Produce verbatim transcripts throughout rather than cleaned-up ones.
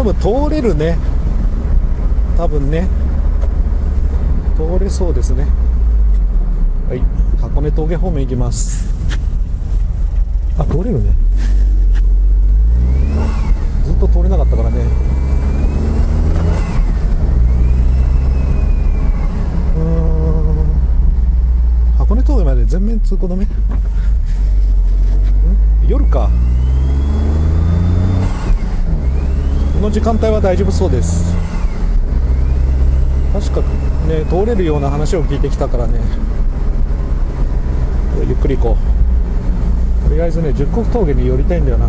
分通れるね。多分ね通れそうですね。はい、箱根峠方面行きます。あ、通れるね。ずっと通れなかったからね。うーん、箱根峠まで全面通行止め。ん夜か。この時間帯は大丈夫そうです。確かね通れるような話を聞いてきたからね、ゆっくり行こう。とりあえずね十国峠に寄りたいんだよな。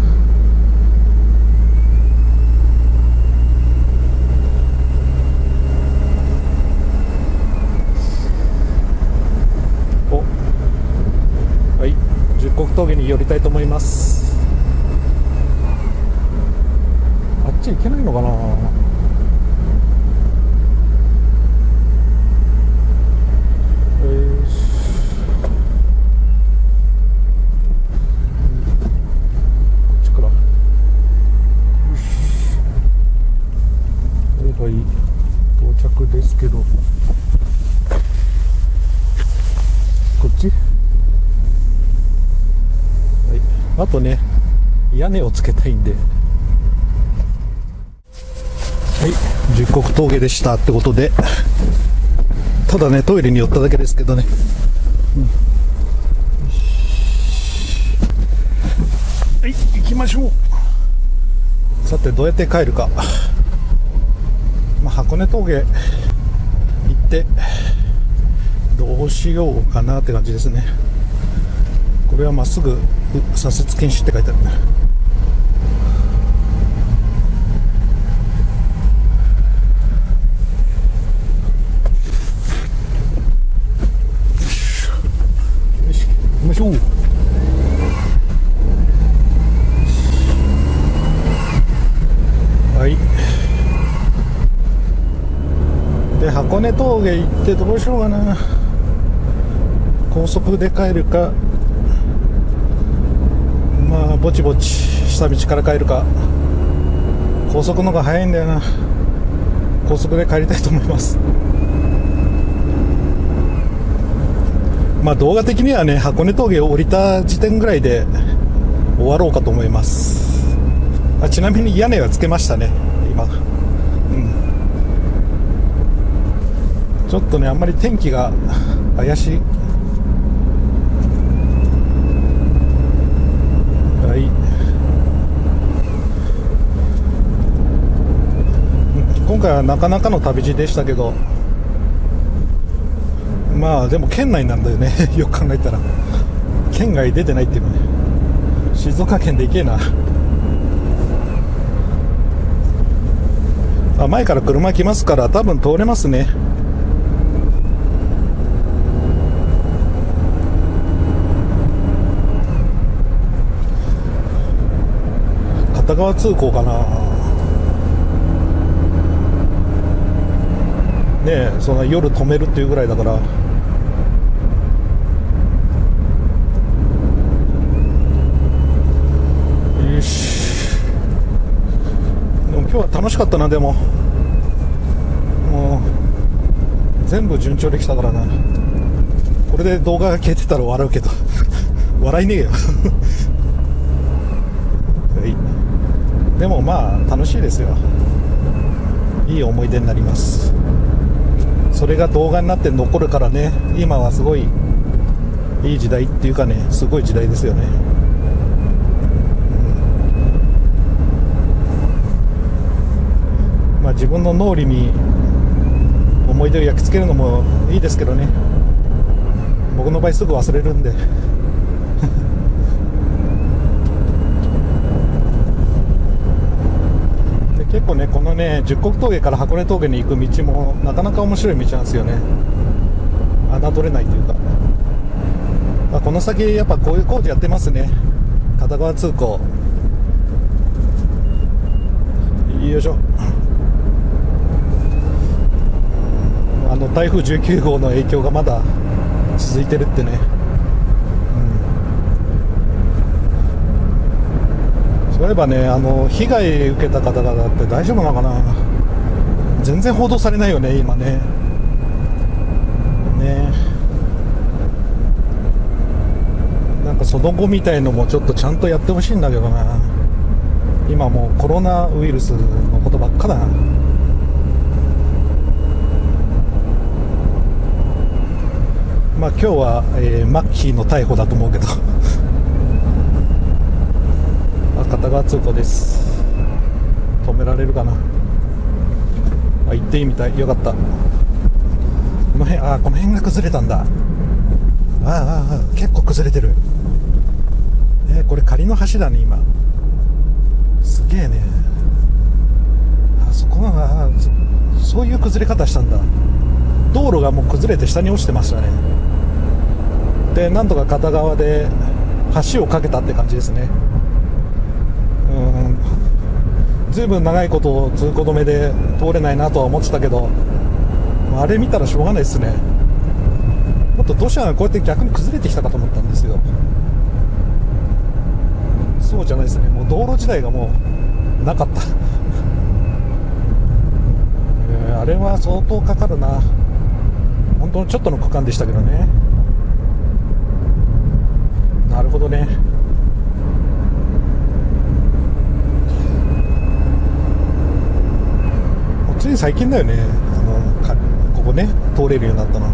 お、はい、十国峠に寄りたいと思います。あっち行けないのかな。到着ですけど、こっち、はい、あとね屋根をつけたいんで、はい、十国峠でしたってことで、ただねトイレに寄っただけですけどね、うん、はい、行きましょう。さてどうやって帰るか。まあ、箱根峠行ってどうしようかなって感じですね。これはまっすぐ左折禁止って書いてある。よし、行きましょう。はい、で箱根峠行ってどうしようかな。高速で帰るか、まあぼちぼち下道から帰るか。高速の方が早いんだよな。高速で帰りたいと思います。まあ動画的にはね箱根峠を降りた時点ぐらいで終わろうかと思います。あ、ちなみに屋根はつけましたね今。うん、ちょっとねあんまり天気が怪しい。はい、今回はなかなかの旅路でしたけど、まあでも県内なんだよねよく考えたら県外出てないっていうのね。静岡県で行けえな。あ、前から車来ますから多分通れますね。片側通行かな。ねえ、そんな夜止めるっていうぐらいだから。よし。でも今日は楽しかったな。でももう全部順調できたからな。これで動画が消えてたら笑うけど笑いねえよはい、でもまあ楽しいですよ。いい思い出になります。それが動画になって残るからね。今はすごいいい時代っていうかね、すごい時代ですよね。うん、まあ自分の脳裏に思い出を焼き付けるのもいいですけどね。僕の場合すぐ忘れるんで結構ねこのね十国峠から箱根峠に行く道もなかなか面白い道なんですよね。侮れないというか、まあ、この先やっぱこういう工事やってますね。片側通行。よいしょ。あの台風じゅうきゅう号の影響がまだ続いてるってね、うん、しばそういえばね、あの被害受けた方々って大丈夫なのかな。全然報道されないよね今ね。ね、なんかその後みたいのもちょっとちゃんとやってほしいんだけどな。今もうコロナウイルスのことばっかだな。まあ今日は、えー、マッキーの逮捕だと思うけどあ、片側通行です。止められるかな。あ、行っていいみたい。よかった。この辺、あ、この辺が崩れたんだ。ああ、ああ、結構崩れてる。えー、これ仮の橋だね今。すげえね。あそこが そ, そういう崩れ方したんだ。道路がもう崩れて下に落ちてましたね。でなんとか片側で橋を架けたって感じですね。うん、ずいぶん長いこと通行止めで通れないなとは思ってたけど、あれ見たらしょうがないですね。もっと土砂がこうやって逆に崩れてきたかと思ったんですよ。そうじゃないですね。もう道路自体がもうなかったえー、あれは相当かかるな。本当にちょっとの区間でしたけどね。なるほどね。もうつい最近だよね、あのここね通れるようになったの。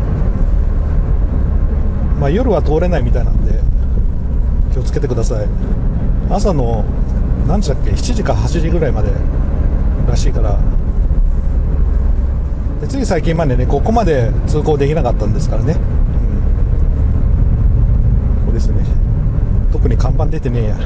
まあ夜は通れないみたいなんで気をつけてください。朝の何時だっけ、しちじかはちじぐらいまでらしいから。でつい最近までねここまで通行できなかったんですからね、うん、ここですね。特に看板出てねえや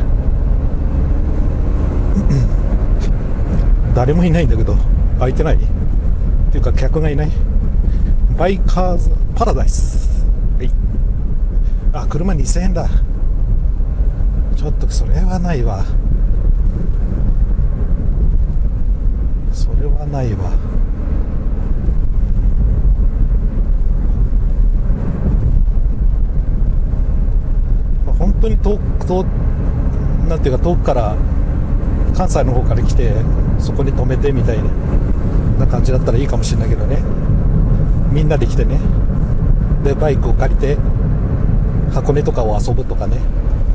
誰もいないんだけど、空いてないっていうか客がいない。バイカーズパラダイス、はい、あ、車にせんえんだ。ちょっとそれはないわ。それはないわ。本当に遠く遠なんていうか遠くから関西の方から来てそこに止めてみたいな感じだったらいいかもしれないけどね。みんなで来てね、でバイクを借りて箱根とかを遊ぶとかね。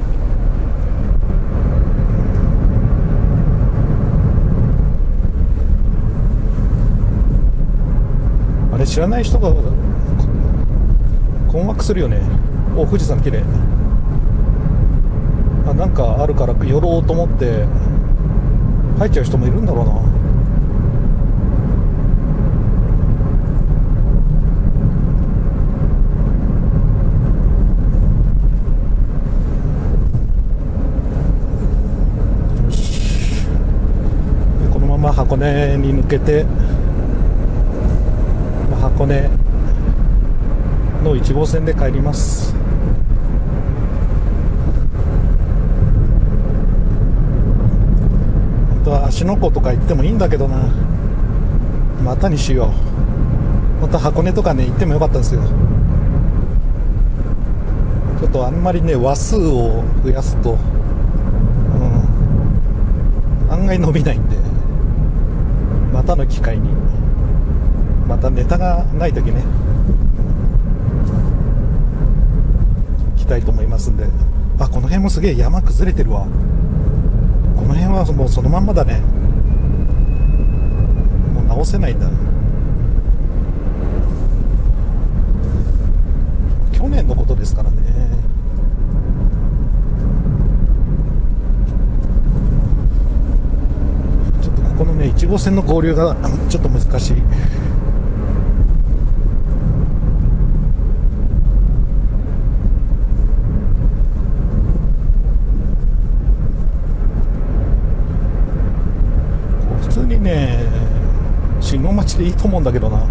あれ知らない人が困惑するよね。お、富士山綺麗。あ、なんかあるから寄ろうと思って入っちゃう人もいるんだろうな。よし、このまま箱根に抜けて、箱根のいち号線で帰ります。本当は芦ノ湖とか行ってもいいんだけどな。またにしよう。本当は箱根とかね行ってもよかったんですよ。ちょっとあんまりね話数を増やすと、うん、案外伸びないんで、またの機会に、またネタがない時ね行きたいと思いますんで。あ、この辺もすげえ山崩れてるわ。この辺はもうそのまんまだね。もう直せないんだ。去年のことですからね。ちょっとここのねいち号線の合流がちょっと難しい。普通にね信号待ちでいいと思うんだけどな。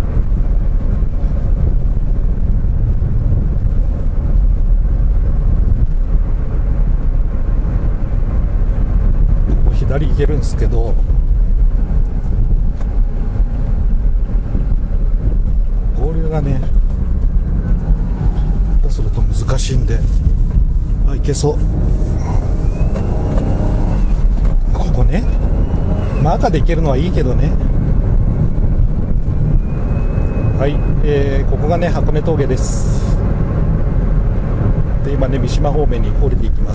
左行けるんですけど、合流がね下手すると難しいんで、あ、行けそう。ここね、まあ、赤で行けるのはいいけどね。はい、えー、ここがね箱根峠です。で今ね三島方面に降りていきます。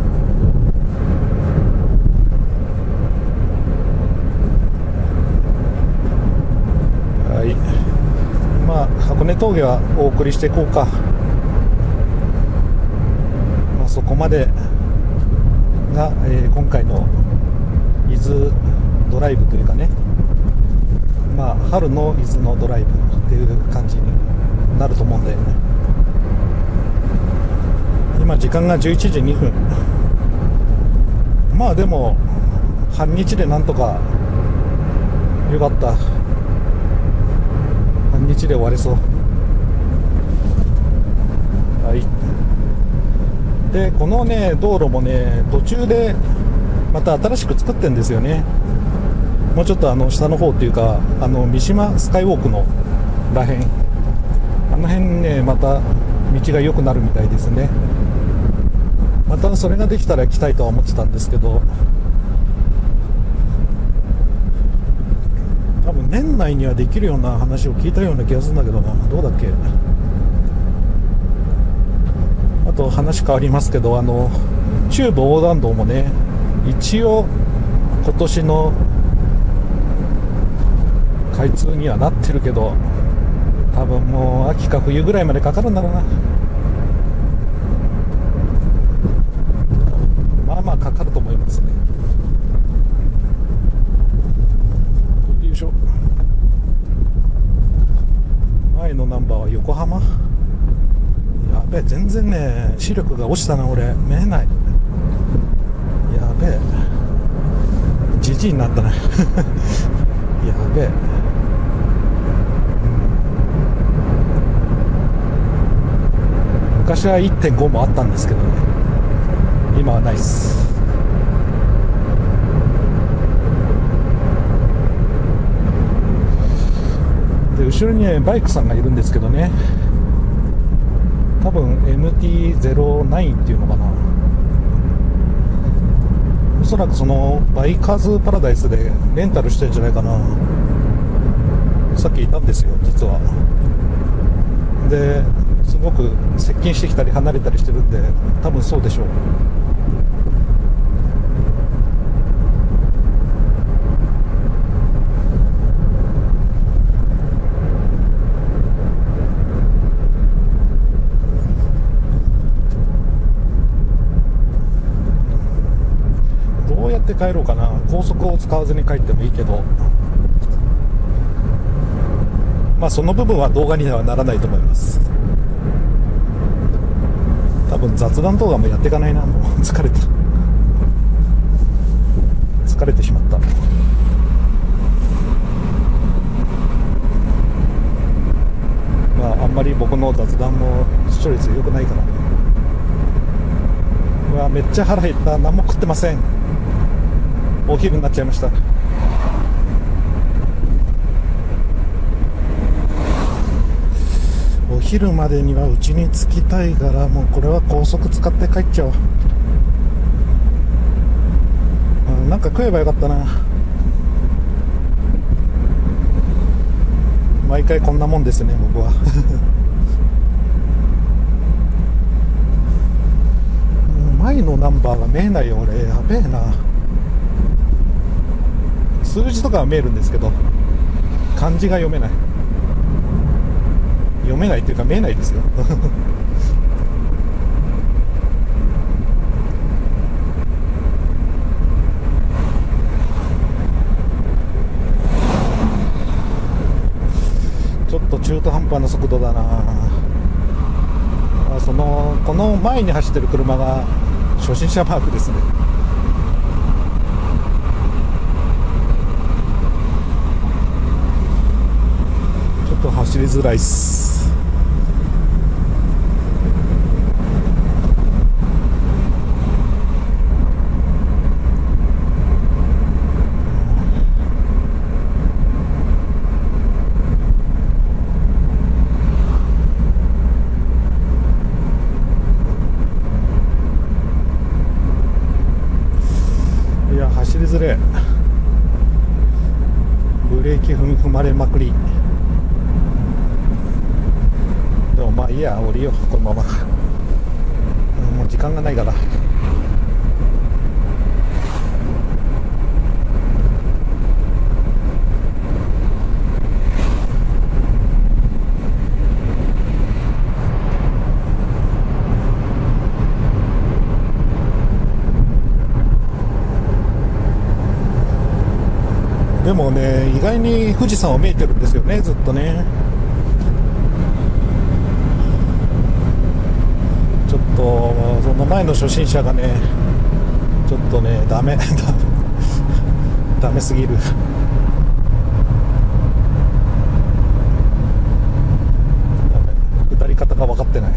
はい、まあ箱根峠はお送りしていこうか。まあ、そこまでが、えー、今回の伊豆ドライブというかね、まあ春の伊豆のドライブっていう感じになると思うんで、今時間がじゅういちじにふん。まあでも半日でなんとかよかった。半日で終われそう。はい。でこのね道路もね途中でまた新しく作ってるんですよね。もうちょっとあの下の方っていうか、あの三島スカイウォークのらへん、あの辺ねまた道が良くなるみたいですね。またそれができたら来たいとは思ってたんですけど、多分年内にはできるような話を聞いたような気がするんだけどな。どうだっけ。あと話変わりますけど、あの中部横断道もね一応今年の開通にはなってるけど、多分もう秋か冬ぐらいまでかかるんだろうな。まあまあかかると思いますね。よいしょ。前のナンバーは横浜。やべえ、全然ね視力が落ちたな。俺見えない。やべえ、じじいになったね。やべえ。昔は いってんご もあったんですけどね、今はないっす。で後ろにねバイクさんがいるんですけどね、多分 エムティーゼロナイン っていうのかな。おそらくそのバイカーズパラダイスでレンタルしてるんじゃないかな。さっきいたんですよ実は。ですごく接近してきたり離れたりしてるんで、多分そうでしょう。どうやって帰ろうかな。高速を使わずに帰ってもいいけど、まあその部分は動画にはならないと思います。多分雑談動画もやっていかないな。もう疲れた。疲れてしまった。まああんまり僕の雑談も視聴率良くないから。うわめっちゃ腹減った。何も食ってません。お昼になっちゃいました。お昼までには家に着きたいから、もうこれは高速使って帰っちゃおう。なんか食えばよかったな。毎回こんなもんですね僕は。前のナンバーが見えないよ俺。やべえな。数字とかは見えるんですけど漢字が読めない。読めないっていうか見えないですよ。ちょっと中途半端な速度だな。あそのこの前に走ってる車が初心者マークですね。ちょっと走りづらいっす。 づれ、ブレーキ踏み踏まれまくり。でもまあいいや、降りようこのまま。もう時間がないから。でもね、意外に富士山は見えてるんですよね、ずっとね。ちょっとその前の初心者がね、ちょっとね、ダメダメすぎる。下り方が分かってない。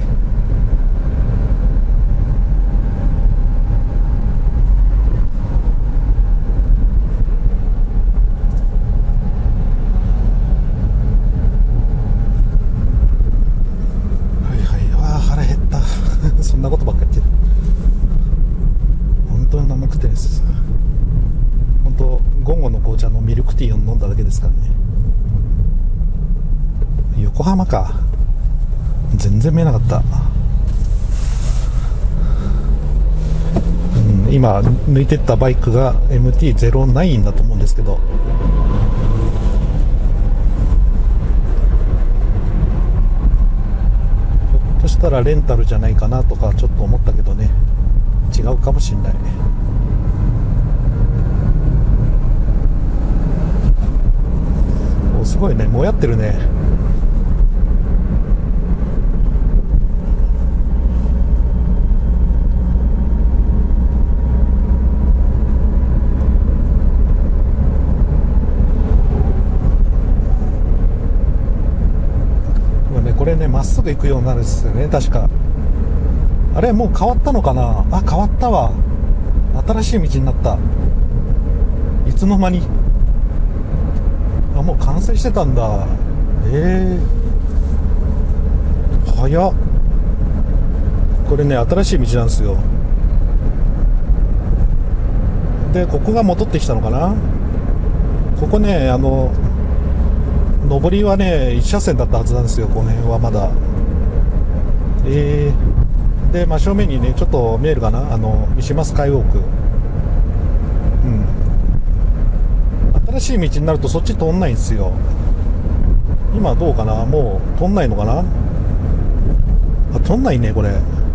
そんなことばっかり言ってる。本当に眠くてです。本当午後の紅茶のミルクティーを飲んだだけですからね。横浜か、全然見えなかった。うん、今抜いてったバイクが エムティーゼロナイン だと思うんですけど、そしたらレンタルじゃないかなとかちょっと思ったけどね、違うかもしんない。お、すごいね、もやってるね。これね、まっすぐ行くようになるんですよね、確か。あれ、もう変わったのかなあ、変わったわ。新しい道になった。いつの間に。あ、もう完成してたんだ。えー、早っ。これね、新しい道なんですよ。で、ここが戻ってきたのかな。ここね、あの上りはねいち車線だったはずなんですよ、この辺はまだ。えー、で真正面にねちょっと見えるかな、あの三島スカイウォーク。うん、新しい道になるとそっち通んないんですよ。今どうかな、もう通んないのかな。あ、通んないねこれ。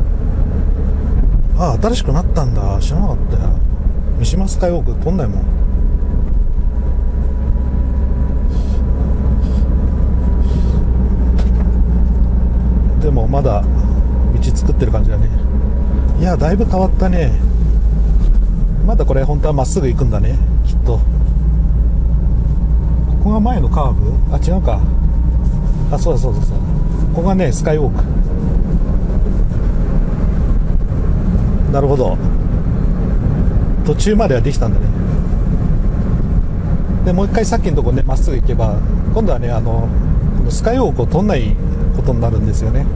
あ、新しくなったんだ、知らなかったよ。三島スカイウォーク通んないもん。でもまだ道作ってる感じだね。いや、だいぶ変わったね。まだこれ本当はまっすぐ行くんだね、きっと。ここが前のカーブ、あ、違うか。あ、そうだそうだそうだ、ここがねスカイウォーク。なるほど、途中まではできたんだね。でもう一回さっきのとこねまっすぐ行けば、今度はねあのこのスカイウォークを通んないことになるんですよね。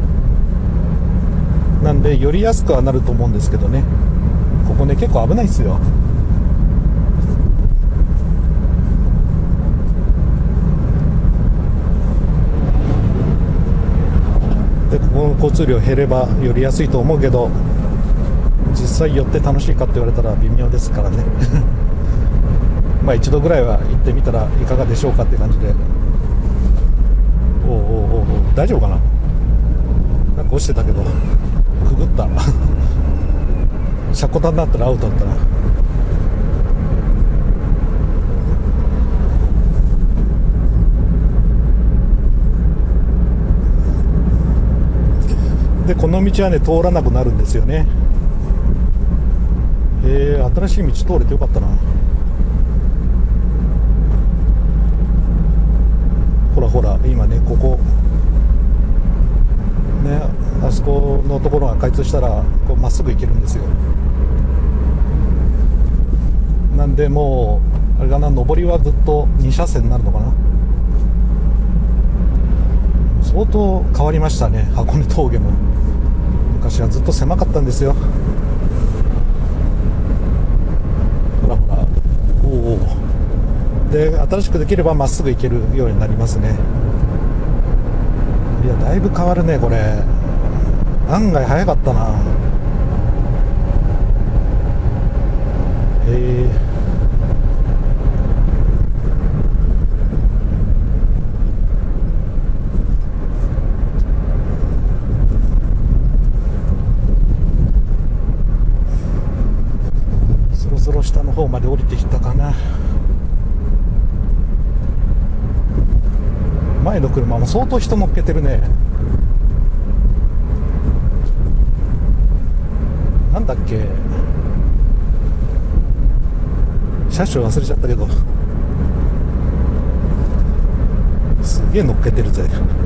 なんで寄りやすくはなると思うんですけどね、ここね結構危ないですよ。でここの交通量減れば寄りやすいと思うけど、実際寄って楽しいかって言われたら微妙ですからねまあ一度ぐらいは行ってみたらいかがでしょうかって感じで。おうおうおうおう、大丈夫かな、なんか落ちてたけどくぐった車庫端になったらアウトだったな。でこの道はね通らなくなるんですよね。えー、新しい道通れてよかったな。ほらほら今ねここね、あそこのところが開通したらこうまっすぐ行けるんですよ。なんでもうあれかな、上りはずっとに車線になるのかな。相当変わりましたね、箱根峠も。昔はずっと狭かったんですよ。ほらほらおで新しくできればまっすぐ行けるようになりますね。いやだいぶ変わるねこれ。案外早かったな。へえ。そろそろ下の方まで降りてきたかな。前の車も相当人乗っけてるね。なんだっけ、車種忘れちゃったけどすげえ乗っけてるぜ。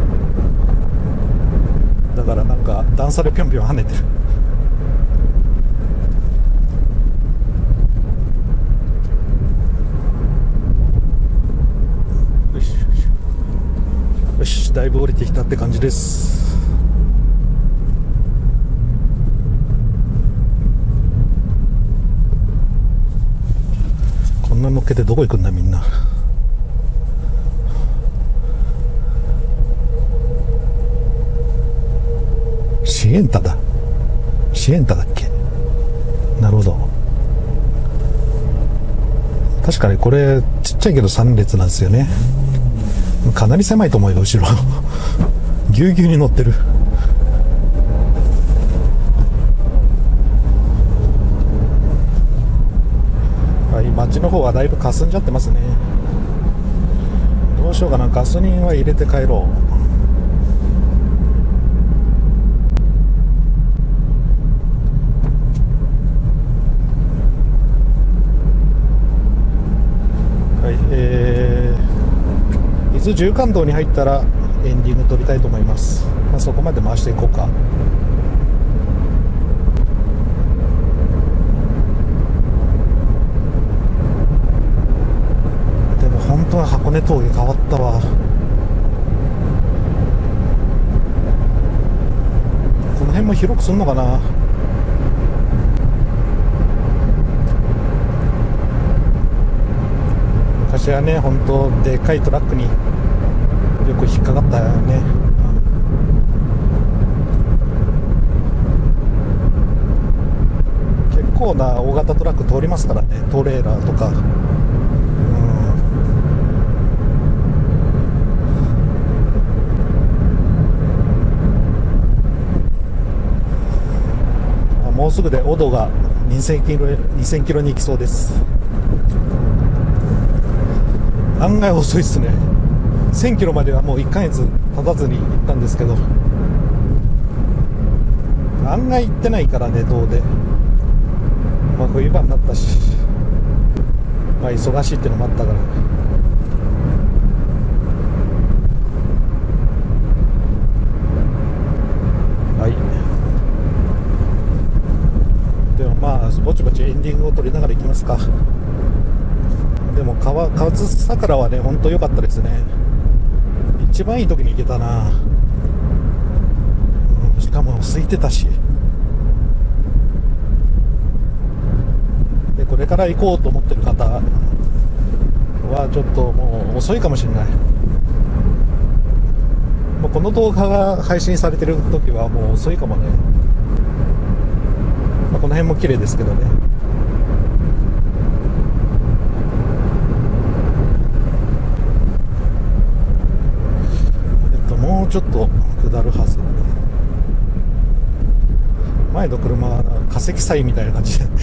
だからなんか段差でぴょんぴょん跳ねてる。よしよし、だいぶ降りてきたって感じです。こんな乗っけてどこ行くんだみんな。シエンタだ。シエンタだっけ。なるほど。確かにこれちっちゃいけどさん列なんですよね。かなり狭いと思うよ後ろぎゅうぎゅうに乗ってる。はい、街の方はだいぶ霞んじゃってますね。どうしようかな、ガソリンは入れて帰ろう。えー、伊豆縦貫道に入ったらエンディング撮りたいと思います。まあ、そこまで回していこうか。でも本当は箱根峠変わったわ。この辺も広くすんのかな。昔はね、本当でかいトラックによく引っかかったよね。結構な大型トラック通りますからね、トレーラーとか。うん、もうすぐでオドがにせんキロ、にせんキロに行きそうです。案外遅いっすね。せんキロまではもういっかげつ経たずに行ったんですけど、案外行ってないからね、遠出。まあ冬場になったし、まあ忙しいってのもあったから。はい。でもまあぼちぼちエンディングを撮りながら行きますか。でも川河津桜はね本当良かったですね。一番いい時に行けたな、うん、しかも空いてたし。でこれから行こうと思ってる方はちょっともう遅いかもしれない。もうこの動画が配信されてる時はもう遅いかもね。まあ、この辺も綺麗ですけどね。もうちょっと下るはず。前の車は化石祭みたいな感じで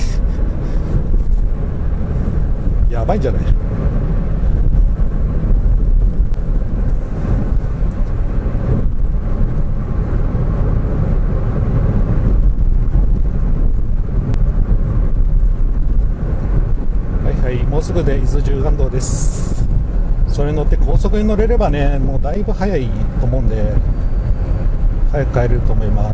やばいんじゃない。はいはい、もうすぐで伊豆縦貫道です。それに乗って高速に乗れればね、もうだいぶ早いと思うんで早く帰れると思います。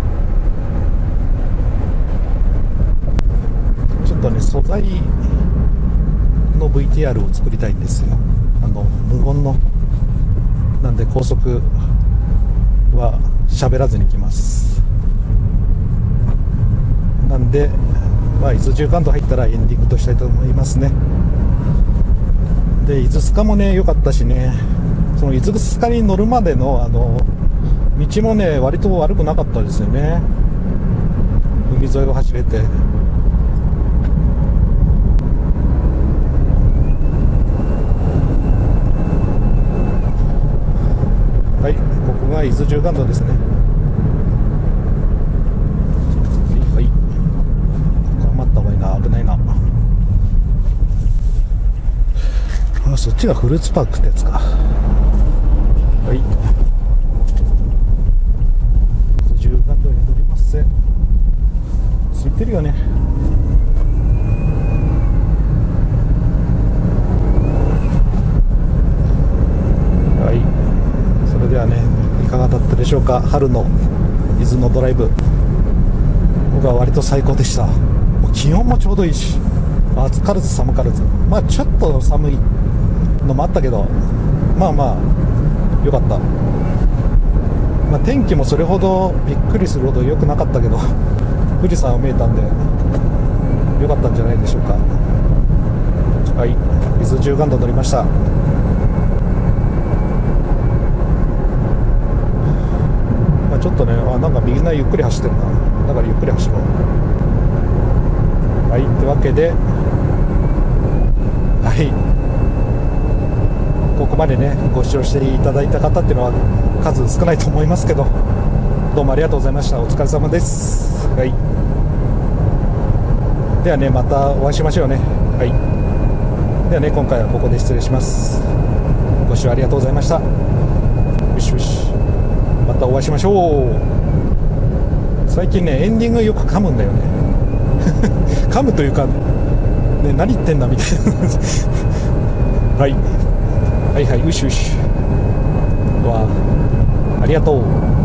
ちょっとね素材の ブイティーアール を作りたいんですよ。あの無言のなんで高速は喋らずに来ます。なんでまあ、伊豆縦貫道入ったらエンディングとしたいと思いますね。で伊豆スカもね良かったしね、その伊豆スカに乗るまでのあの道もね割と悪くなかったですよね。海沿いを走れて、はい、ここが伊豆縦貫道ですね。はい、頑張った方がいいな、危ないな。あ、そっちがフルーツパークってやつか。はい、伊豆縦貫道に乗ります。空いてるよね。はい、それではね、いかがだったでしょうか。春の伊豆のドライブ、僕は割と最高でした。もう気温もちょうどいいし、暑からず寒からず、まあちょっと寒いのもあったけど、まあまあ良かった。まあ、天気もそれほどびっくりするほど良くなかったけど、富士山が見えたんで良かったんじゃないでしょうか。はい、伊豆縦貫道乗りました。まあ、ちょっとね、あ、なんかみんなゆっくり走ってるな。だからゆっくり走ろう。はい、というわけで、はい、ここまでねご視聴していただいた方っていうのは数少ないと思いますけど、どうもありがとうございました。お疲れ様です。はい、ではね、またお会いしましょうね。はい、ではね、今回はここで失礼します。ご視聴ありがとうございました。よしよし、またお会いしましょう。最近ねエンディングよく噛むんだよね噛むというか、ね、何言ってんだみたいなはいはいはい、うしうし、わあ、ありがとう。